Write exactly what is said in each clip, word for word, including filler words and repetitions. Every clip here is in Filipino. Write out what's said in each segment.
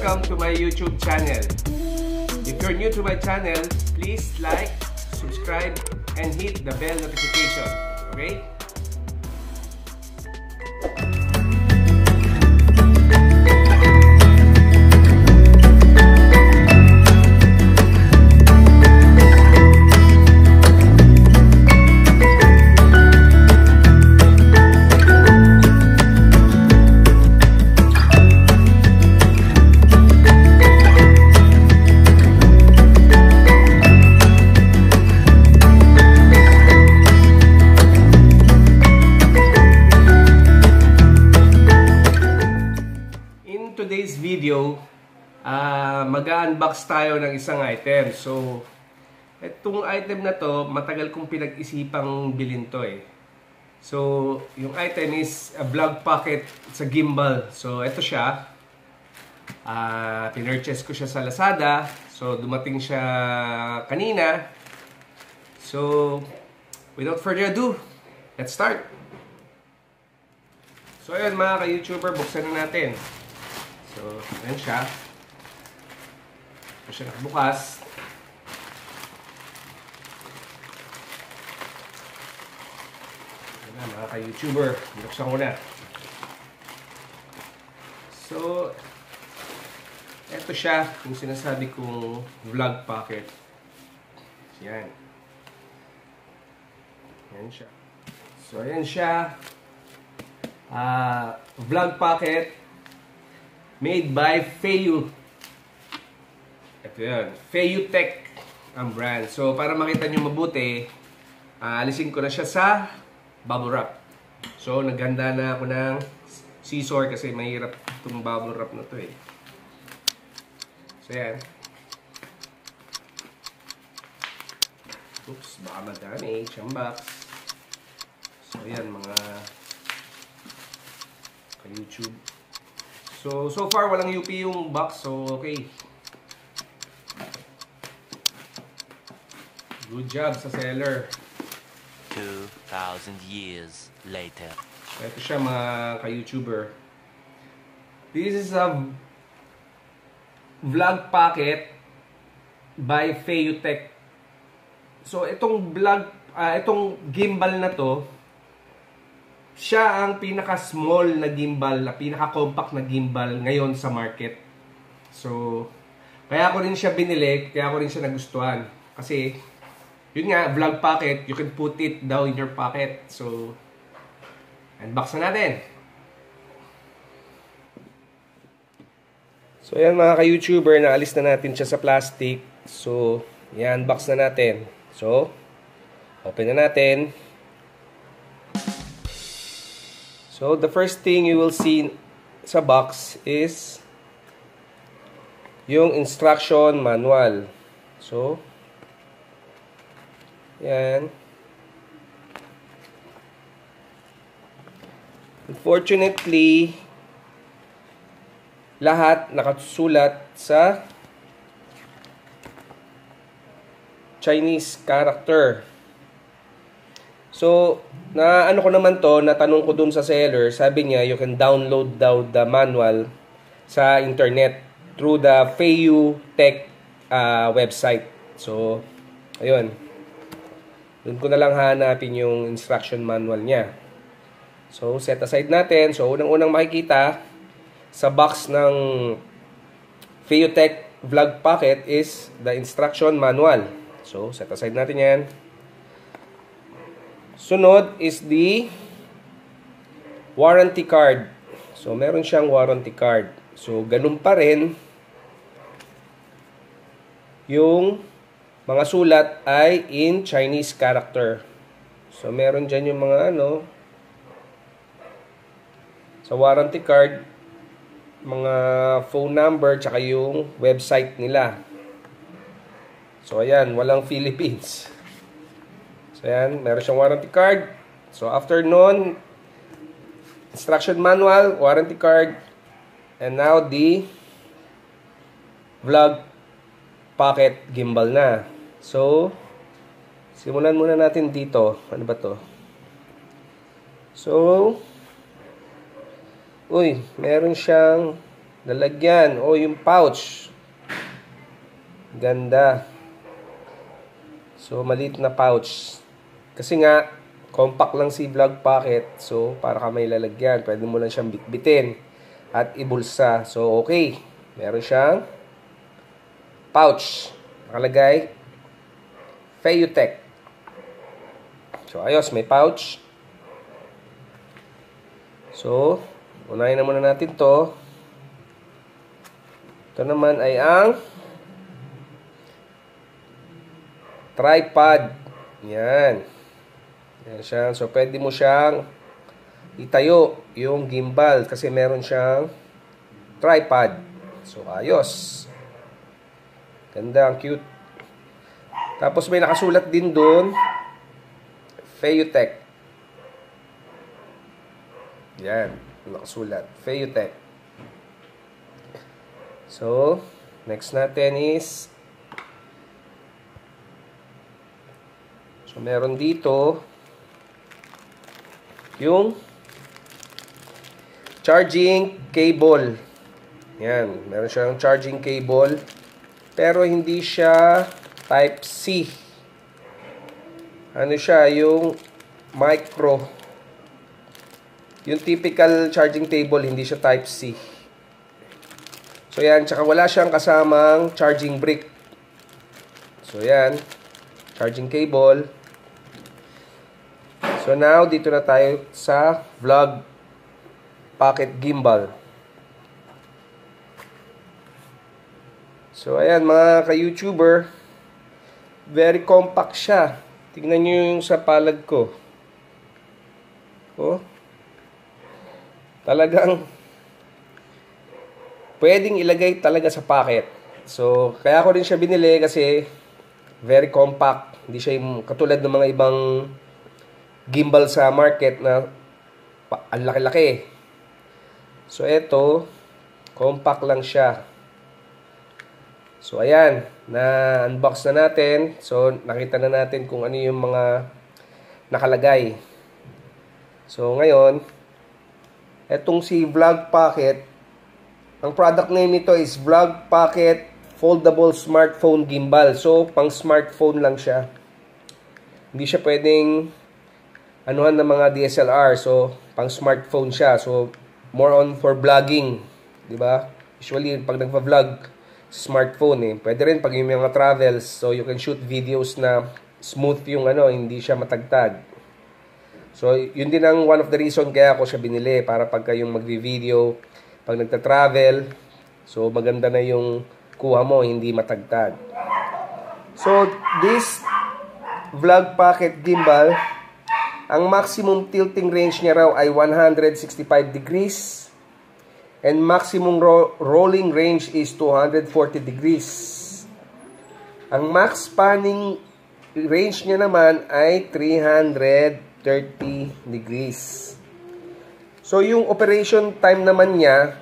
welcome to my YouTube channel. If you're new to my channel, please like, subscribe, and hit the bell notification. Okay? Today's video, uh, mag-unbox tayo ng isang item. So, itong item na to, matagal kong pinag-isipang bilhin to eh. So, yung item is a vlog pocket sa gimbal. So, ito siya. Uh, pinurchase ko siya sa Lazada. So, dumating siya kanina. So, without further ado, let's start. So, ayun mga ka-YouTuber, buksan na natin. So, ayan siya. Ito siya nakabukas. Ayan na, mga ka-YouTuber. Binuksan ko na. So, ito siya. Yung sinasabi kong vlog pocket. Ayan. Ayan siya. So, ayan siya. Uh, vlog pocket. Made by Feiyu. Ito yan. Feiyu-tech ang brand. So, para makita nyo mabuti, uh, alisin ko na siya sa bubble wrap. So, naghanda na ako ng scissor kasi mahirap itong bubble wrap na to eh. So, yan. Oops, baka madami. Siyang box. So, yan mga ka-YouTube. So, so far, walang U P yung box. So, okay. Good job sa seller. two thousand years later. So, ito siya mga ka-YouTuber. This is a vlog pocket by Feiyu-tech. So, itong vlog, uh, itong gimbal na to, siya ang pinaka-small na gimbal, na pinaka-compact na gimbal ngayon sa market. So, kaya ko rin siya binili, kaya ko rin siya nagustuhan. Kasi, yun nga, vlog pocket, you can put it down in your pocket. So, unbox na natin. So, yan mga ka-YouTuber, naalis na natin siya sa plastic. So, yan, unbox na natin. So, open na natin. So, the first thing you will see sa box is yung instruction manual. So, yan. Unfortunately, lahat nakasulat sa Chinese character. So, na ano ko naman to, natanong ko dun sa seller, sabi niya, you can download daw the manual sa internet through the Feiyu-tech uh, website. So, ayun. Dun ko na lang hanapin yung instruction manual niya. So, set aside natin. So, unang-unang makikita sa box ng Feiyu-tech vlog pocket is the instruction manual. So, set aside natin yan. Sunod is the warranty card. So, meron siyang warranty card. So, ganun pa rin. Yung mga sulat ay in Chinese character. So, meron dyan yung mga ano, sa warranty card, mga phone number, tsaka yung website nila. So, ayan, walang Philippines. So, ayan, meron siyang warranty card. So, after nun, instruction manual, warranty card, and now the vlog pocket gimbal na. So, simulan muna natin dito. Ano ba to? So, uy, meron siyang lalagyan o yung pouch. Ganda. So, maliit na pouch. Kasi nga, compact lang si vlog pocket. So, para ka may lalagyan. Pwede mo lang siyang bitbitin at ibulsa. So, okay. Meron siyang pouch. Nakalagay, Feiyu-tech. So, ayos. May pouch. So, unahin na muna natin to. Ito naman ay ang tripod. Yan. Yan siya. So, pwede mo siyang itayo yung gimbal kasi meron siyang tripod. So, ayos. Ganda, ang cute. Tapos, may nakasulat din doon, Feiyu-tech. Yan. Nakasulat. Feiyu-tech. So, next natin is so, meron dito yung charging cable. Yan. Meron siyang charging cable. Pero hindi siya type C. Ano siya? Yung micro. Yung typical charging cable, hindi siya type C. So, yan. Tsaka wala siyang kasamang charging brick. So, yan. Charging cable. So, now, dito na tayo sa vlog pocket gimbal. So, ayan, mga ka-YouTuber. Very compact siya. Tingnan nyo yung sa palad ko. Oh. Talagang pwedeng ilagay talaga sa pocket. So, kaya ko rin siya binili kasi very compact. Hindi siya yung katulad ng mga ibang gimbal sa market na ang laki-laki. So, eto, compact lang siya. So, ayan. Na-unbox na natin. So, nakita na natin kung ano yung mga nakalagay. So, ngayon, etong si Vlog Pocket, ang product name nito is Vlog Pocket Foldable Smartphone Gimbal. So, pang smartphone lang siya. Hindi siya pwedeng anuhan ng mga D S L R. So, pang smartphone siya. So, more on for vlogging. Diba? Usually, pag nagpa-vlog, smartphone eh. Pwede rin pag yung mga travels. So, you can shoot videos na smooth yung ano, hindi siya matagtag. So, yun din ang one of the reason kaya ako siya binili. Para pagka yung magvi-video, pag nagta-travel, so maganda na yung kuha mo, hindi matagtag. So, this Vlog Pocket Gimbal, ang maximum tilting range niya raw ay one hundred sixty-five degrees. And maximum ro rolling range is two hundred forty degrees. Ang max spanning range niya naman ay three hundred thirty degrees. So, yung operation time naman niya,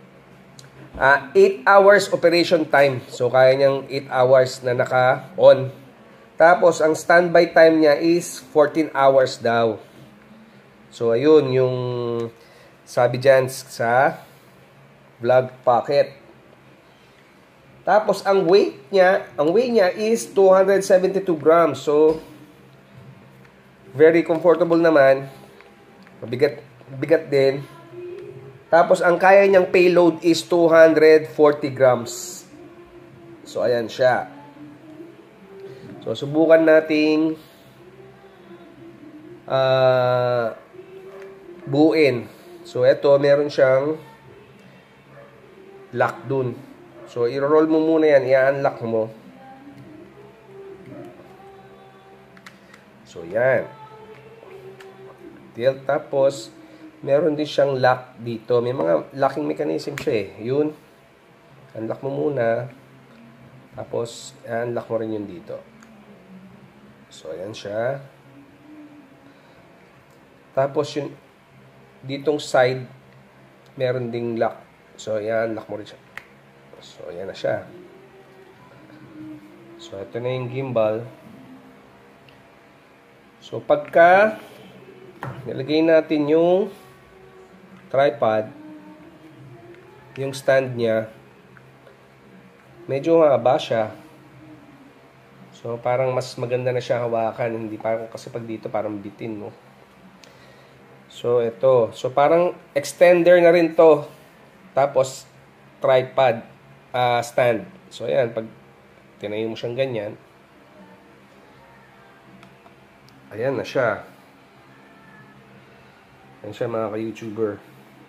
uh, eight hours operation time. So, kaya niyang eight hours na naka-on. Tapos, ang standby time niya is fourteen hours daw. So, ayun, yung sabi dyan sa Vlog Pocket. Tapos, ang weight niya, ang weight niya is two hundred seventy-two grams. So, very comfortable naman. Mabigat, bigat din. Tapos, ang kaya niyang payload is two hundred forty grams. So, ayan siya. So, subukan nating uh, buuin. So, eto, meron siyang lock dun. So, i-roll mo muna yan. I-unlock mo. So, yan. Tilt. Tapos, meron din siyang lock dito. May mga locking mechanism siya eh. Yun. Unlock mo muna. Tapos, unlock mo rin yun dito. So, ayan siya. Tapos, yun, ditong side, meron ding lock. So, ayan, lock mo rin siya. So, ayan na siya. So, ito na yung gimbal. So, pagka nilagay natin yung tripod, yung stand niya, medyo haba siya. So, parang mas maganda na siya hawakan. Hindi parang, kasi pag dito, parang bitin, no? So, ito. So, parang extender na rin to. Tapos, tripod uh, stand. So, ayan. Pag tinayo mo siyang ganyan, ayan na siya. Ayan siya, mga ka-YouTuber.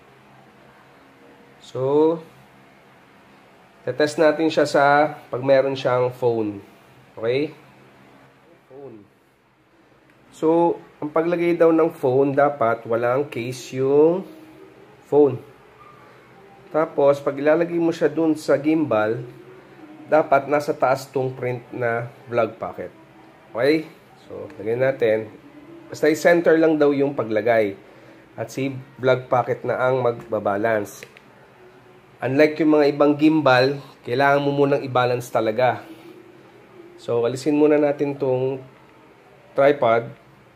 So, tetest natin siya sa pag meron siyang phone. Okay? Phone. So, ang paglagay daw ng phone, dapat walang case yung phone. Tapos, pag ilalagay mo siya dun sa gimbal, dapat nasa taas tong print na vlog pocket. Okay? So, lagyan natin. Basta i-center lang daw yung paglagay. At si vlog pocket na ang magbabalance. Unlike yung mga ibang gimbal, kailangan mo munang i-balance talaga. So, alisin muna natin tong tripod.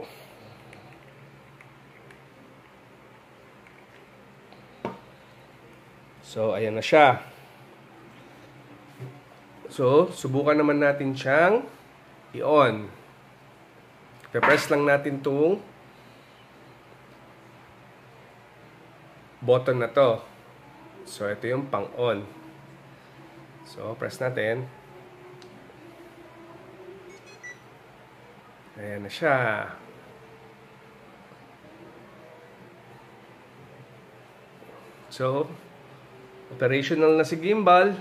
So, ayan na siya. So, subukan naman natin siyang i-on. I-press lang natin tong button na to. So, ito yung pang-on. So, press natin. Ayan na siya. So, operational na si gimbal.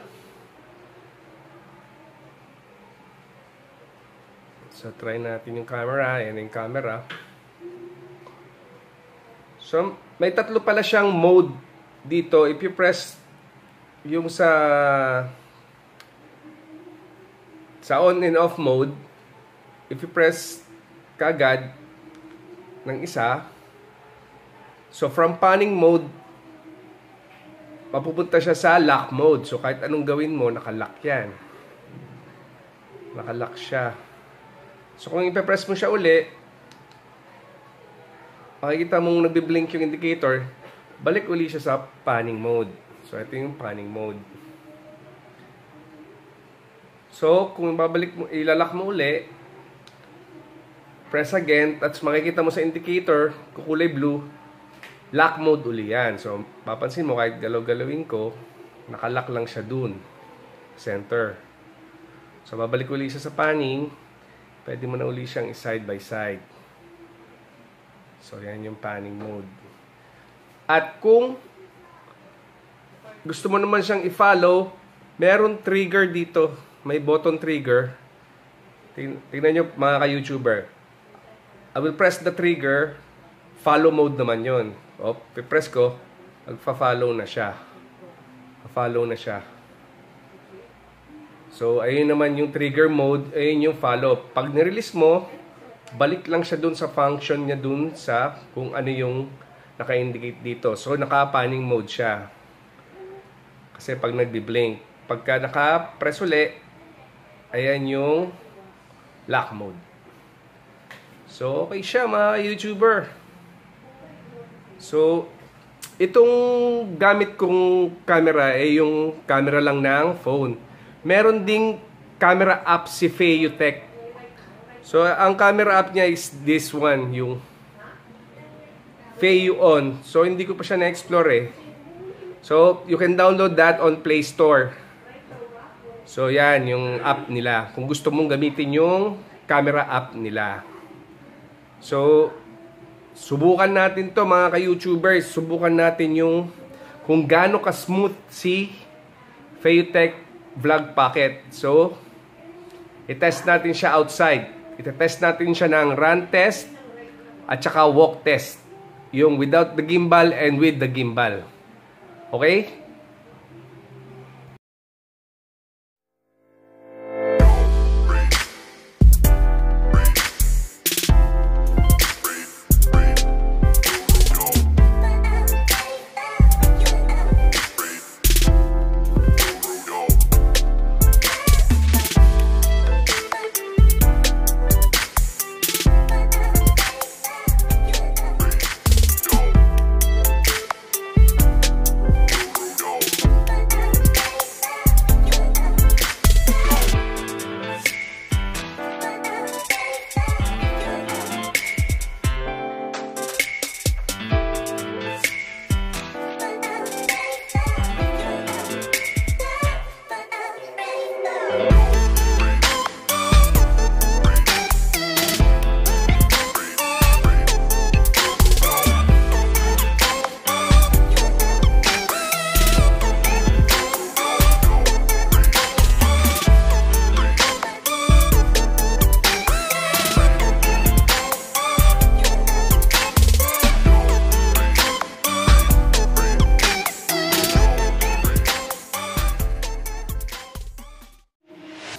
So, try natin yung camera. Ayan yung camera. So, may tatlo pala siyang mode dito. If you press yung sa sa on and off mode, if you press kagad ng isa, so from panning mode, mapupunta siya sa lock mode. So, kahit anong gawin mo, nakalock yan. Nakalock siya. So, kung ipe-press mo siya uli, makikita mong nagbi-blink yung indicator, balik uli siya sa panning mode. So, ito yung panning mode. So, kung babalik mo, ilalak mo uli, press again, at makikita mo sa indicator, kukulay blue, lock mode uli yan. So, papansin mo, kahit galaw-galawin ko, nakalock lang siya dun. Center. So, babalik uli siya sa panning, pwede mo na uli siyang side by side. So, yan yung panning mode. At kung gusto mo naman siyang i-follow, meron trigger dito. May button trigger. Tingnan nyo, mga ka-YouTuber. I will press the trigger. Follow mode naman yun. O, press ko, magfa-follow na siya. Follow na siya. So, ayun naman yung trigger mode. Ayun yung follow. Pag nirelease mo, balik lang siya dun sa function niya dun sa kung ano yung naka-indicate dito. So, naka-panning mode siya. Kasi pag nagbi-blink. Pagka naka-press uli, ayan yung lock mode. So, okay siya, mga YouTuber. So, itong gamit kong camera ay eh, yung camera lang ng phone. Meron ding camera app si Feiyu-tech. So, ang camera app niya is this one, yung Feiyu-on. So, hindi ko pa siya na-explore eh. So, you can download that on Play Store. So, yan, yung app nila. Kung gusto mong gamitin yung camera app nila. So, subukan natin to mga ka-YouTubers. Subukan natin yung kung gaano ka-smooth si Feiyu-tech Vlog Pocket. So, i-test natin siya outside. I-test natin siya ng run test at saka walk test. Yung without the gimbal and with the gimbal. Okay?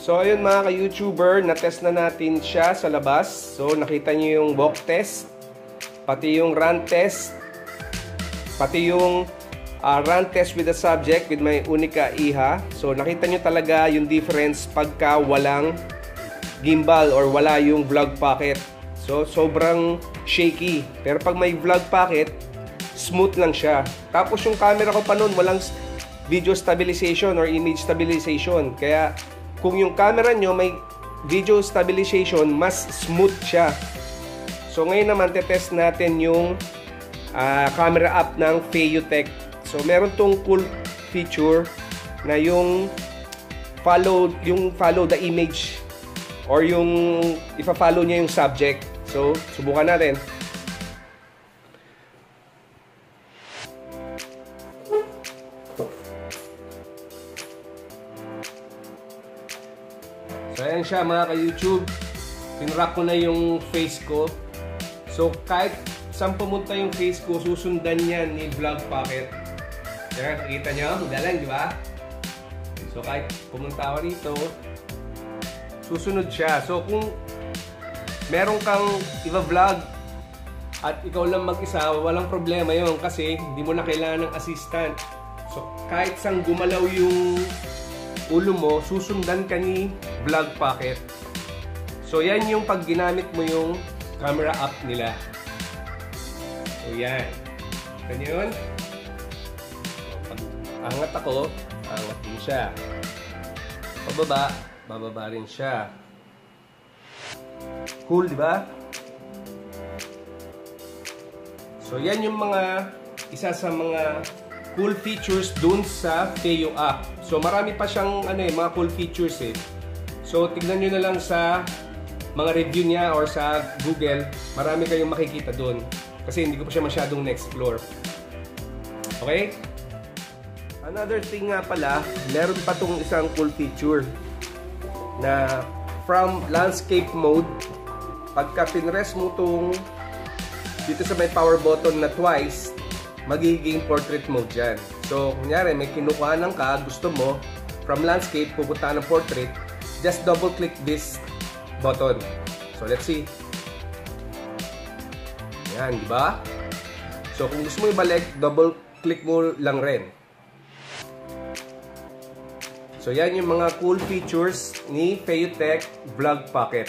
So ayun mga ka-YouTuber, na-test na natin siya sa labas. So nakita niyo yung walk test, pati yung run test, pati yung uh, run test with the subject with my Unica Iha. So nakita niyo talaga yung difference pagka walang gimbal or wala yung vlog pocket. So sobrang shaky. Pero pag may vlog pocket, smooth lang siya. Tapos yung camera ko pa noon walang video stabilization or image stabilization. Kaya kung yung camera nyo may video stabilization, mas smooth siya. So ngayon naman te-test natin yung uh, camera app ng Feiyu-tech. So meron tong cool feature na yung follow yung follow the image or yung ipa-follow niya yung subject. So subukan natin. So ayan siya mga ka-YouTube, pinrock ko na yung face ko. So kahit saan pumunta yung face ko, susundan yan ni vlog pocket. Kaya nakikita nyo, magalang di ba? So kahit pumunta ako rito, susunod siya. So kung meron kang iba-vlog at ikaw lang mag-isa, walang problema yun kasi hindi mo na kailangan ng assistant. So kahit saan gumalaw yung ulo mo, susundan ka ni vlog pocket. So yan yung pag ginamit mo yung camera app nila. So yan. Ito yun. So, pag angat ako, angat din siya. Pababa, bababa rin siya. Cool, di ba? So yan yung mga isa sa mga cool features dun sa Feiyu app. So marami pa siyang ano eh, mga cool features eh. So tignan nyo na lang sa mga review niya or sa Google, marami kayong makikita dun. Kasi hindi ko pa siya masyadong na-explore. Okay? Another thing nga pala, meron pa tong isang cool feature na from landscape mode, pagka pinrest mo tong dito sa may power button na twice, magiging portrait mode dyan. So, kunyari, may kinukuhanan ka, gusto mo, from landscape, pupunta ng portrait, just double click this button. So, let's see. Yan, di ba? So, kung gusto mo ibalik, double click mo lang rin. So, yan yung mga cool features ni Feiyu-tech Vlog Pocket.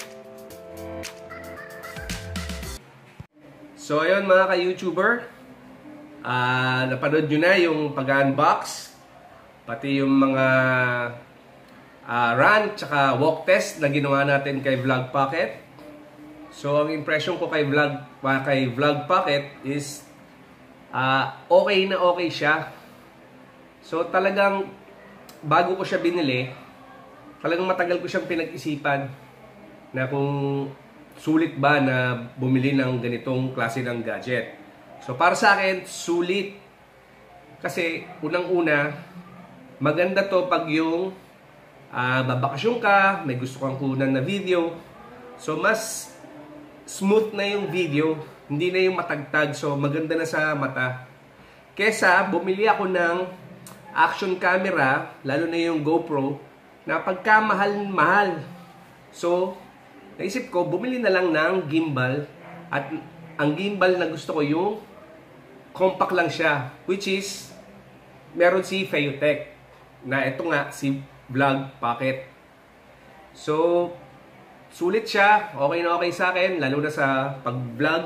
So, ayun mga ka-YouTuber, Uh, napanood nyo na yung pag-unbox, pati yung mga uh, run tsaka walk test na ginawa natin kay Vlog Pocket. So ang impression ko kay Vlog, uh, kay Vlog Pocket is uh, okay na okay siya. So talagang bago ko siya binili, talagang matagal ko siyang pinag-isipan na kung sulit ba na bumili ng ganitong klase ng gadget. So, para sa akin, sulit. Kasi, unang-una, maganda to pag yung uh, babakasyon ka, may gusto kang kunan na video. So, mas smooth na yung video, hindi na yung matagtag. So, maganda na sa mata. Kesa, bumili ako ng action camera, lalo na yung GoPro, na pagka mahal-mahal. So, naisip ko, bumili na lang ng gimbal. At ang gimbal na gusto ko yung compact lang siya, which is meron si Feiyu-tech na ito nga si Vlog Pocket. So sulit siya, okay na okay sa akin, lalo na sa pag-vlog.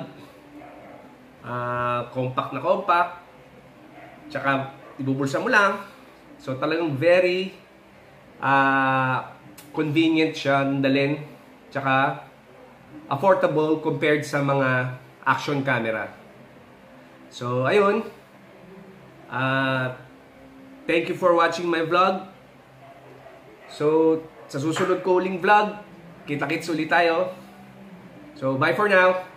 Uh, compact na compact, tsaka ibubulsa mo lang. So talagang very uh, convenient siya dalhin, tsaka affordable compared sa mga action camera. So, ayun. Uh, thank you for watching my vlog. So, sa susunod ko uling vlog, kita-kits ulit tayo. So, bye for now.